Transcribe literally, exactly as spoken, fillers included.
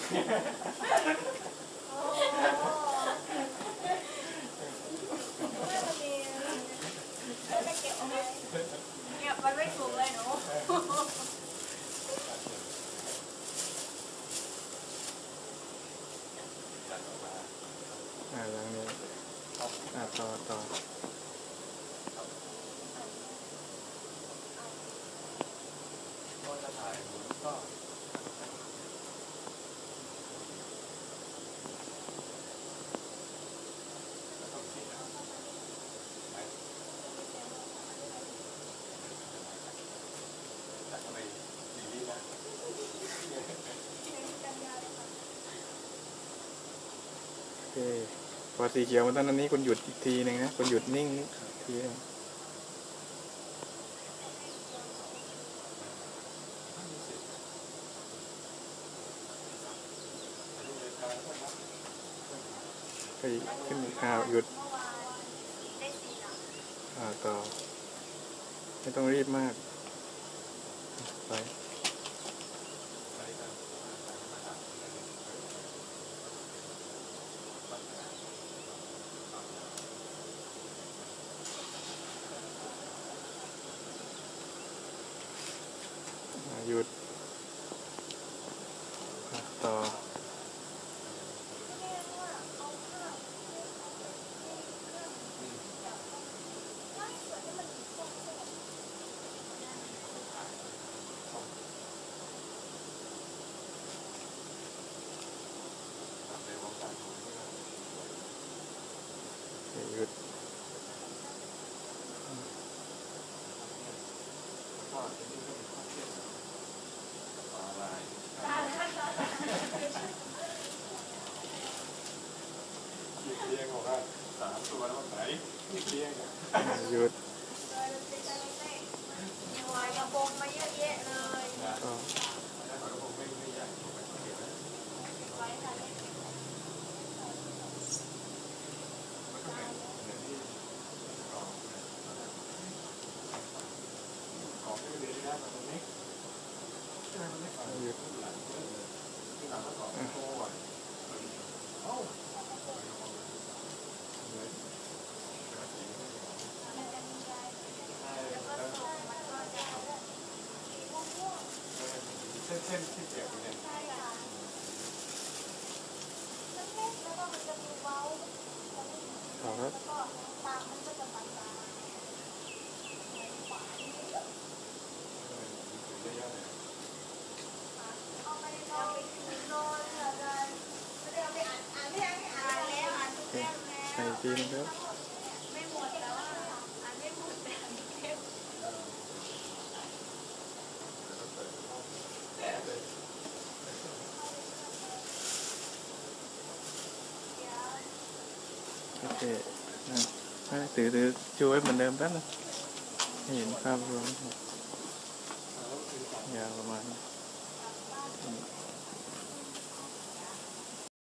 เนี่ยมันไม่ถูกเลยหนูอ่าแล้วนี้อ่าต่อต่อก็จะถ่ายหมุนก็พอสีเขียวมาตอนนี้คุณหยุดอีกทีหนึ่งนะคุณหยุดนิ่งทีนึงไปขึ้นอ่าหยุดอ่าต่อไม่ต้องรีบมากไปหยุดต่อหยุดเรียงบอกว่าสามตัวแล้วไหนเรียงหยุดวายกระโปรงมาเยอะแยะเลยต่อหยุดเส้นเส้นที่เปียกเนี่ยต่อครับใส่ทีนึงครับไม่หมดแล้วอ่านไม่หมดแต่เก็บโอเคนะถือถือชูไว้เหมือนเดิมแป๊บนึงให้เห็นภาพรวมยาวประมาณนี้